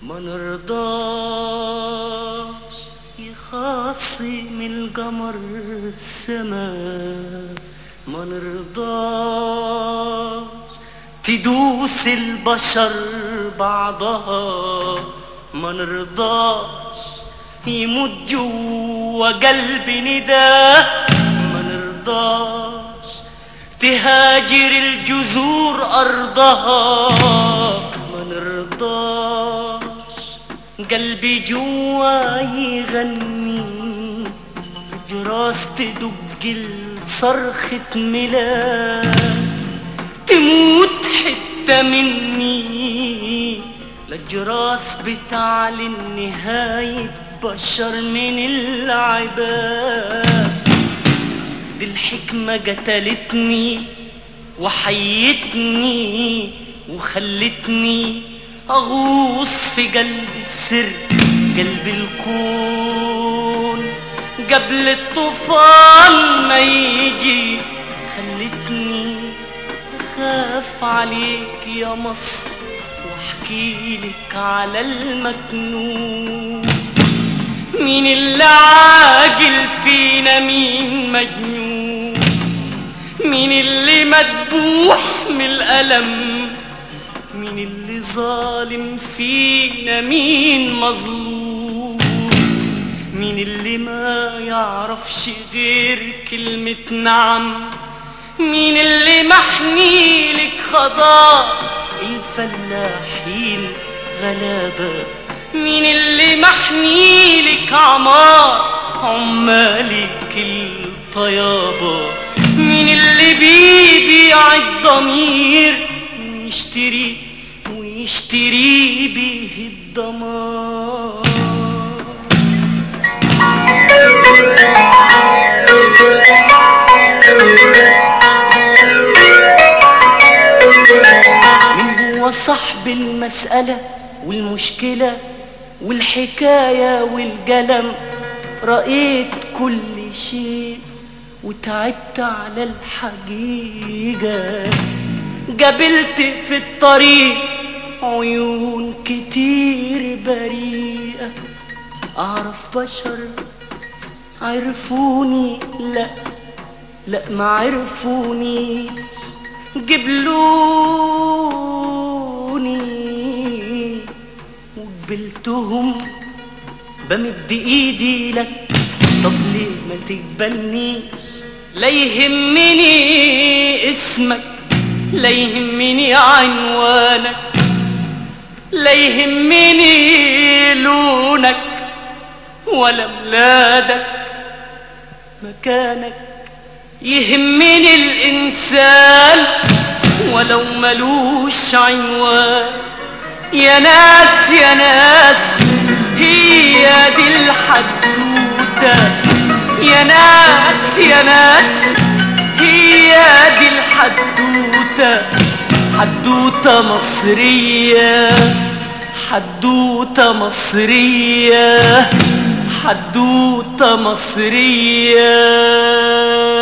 ما نرضاش يخاصم القمر السماء، ما نرضاش تدوس البشر بعضها، ما نرضاش يموت جوا قلبي نداه، ما نرضاش تهاجر الجذور أرضها، ما نرضاش قلبي جوا يغني جراس تدق صرخة ميلاد، تموت حتة مني للجراس بتعلن نهاية بشر من العباد. دي الحكمة قتلتني وحيتني وخلتني أغوص في قلب السر، قلب الكون قبل الطوفان ما يجي، خلتني أخاف عليك يا مصر واحكيلك على المكنون. مين اللي عاقل فينا مين مجنون، مين اللي مدبوح من الألم، مين اللي ظالم فينا مين مظلوم، مين اللي ما يعرفش غير كلمة نعم، مين اللي محنيلك خضار الفلاحين غلابة، مين اللي محنيلك عمار عمالك الطيابة، مين اللي بيبيع الضمير ويشتري به الدمار. من هو صاحب المسألة والمشكلة والحكاية والقلم، رأيت كل شيء وتعبت على الحقيقة، قابلت في الطريق عيون كتير بريئة، أعرف بشر عرفوني لا ما عرفوني، قبلوني وقبلتهم بمد ايدي لك، طب ليه ما تقبلنيش؟ لا يهمني اسمك لا يهمني عنوانك، لا يهمني لونك ولا بلادك مكانك، يهمني الإنسان ولو ملوش عنوان. يا ناس يا ناس هي دي الحدوتة، يا ناس يا ناس هي دي الحدوتة، حدوتة مصرية، حدوتة مصرية، حدوتة مصرية.